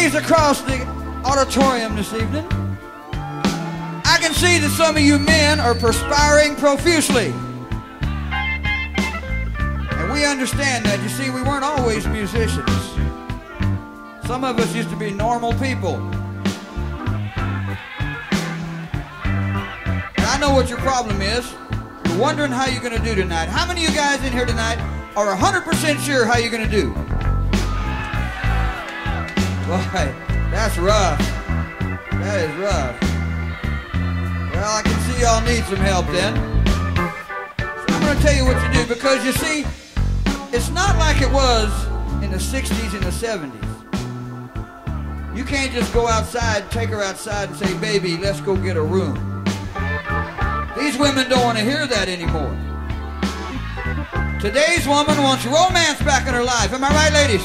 ladies across the auditorium this evening, I can see that some of you men are perspiring profusely. And we understand that. You see, we weren't always musicians. Some of us used to be normal people. And I know what your problem is. You're wondering how you're going to do tonight. How many of you guys in here tonight are 100% sure how you're going to do? Boy, that's rough. That is rough. Well, I can see y'all need some help then. So I'm going to tell you what you do, because you see, it's not like it was in the 60s and the 70s. You can't just go outside, take her outside and say, baby, let's go get a room. These women don't want to hear that anymore. Today's woman wants romance back in her life. Am I right, ladies?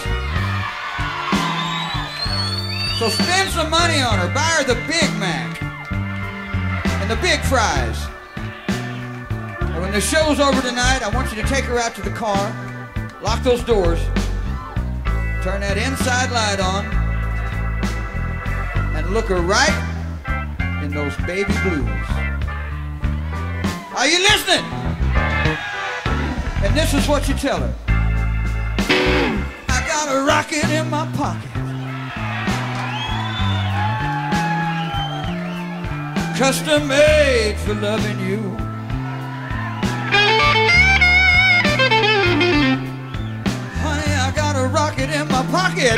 So spend some money on her. Buy her the Big Mac and the big fries. And when the show's over tonight, I want you to take her out to the car, lock those doors, turn that inside light on, and look her right in those baby blues. Are you listening? And this is what you tell her. I got a rocket in my pocket, custom made for loving you. Honey, I got a rocket in my pocket,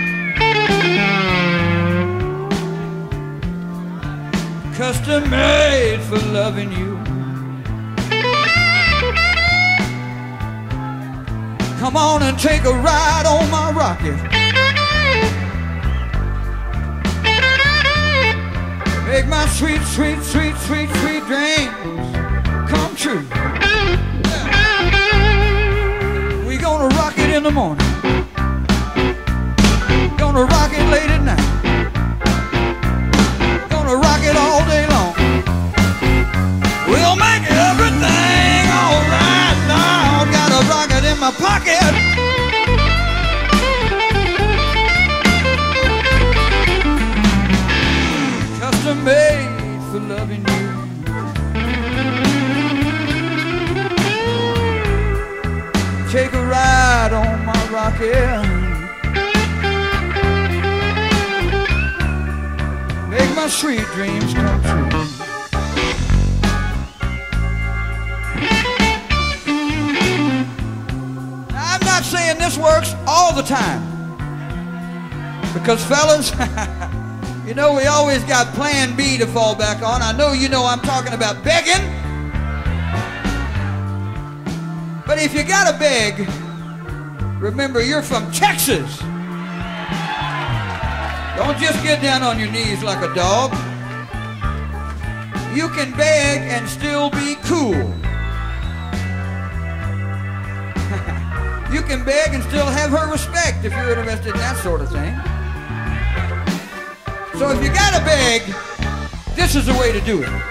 custom made for loving you. Come on and take a ride on my rocket. Make my sweet, sweet, sweet, sweet, sweet dreams come true. We gonna rock it in the morning, gonna rock it late at night, gonna rock it all day long. We'll make everything alright now. Got a rocket in my pocket, custom made for loving you. Take a ride on my rocket, make my sweet dreams come true. Now, I'm not saying this works all the time, because fellas, you know, we always got plan B to fall back on. I know you know I'm talking about begging. But if you gotta beg, remember you're from Texas. Don't just get down on your knees like a dog. You can beg and still be cool. You can beg and still have her respect if you're interested in that sort of thing. So if you gotta beg, this is the way to do it.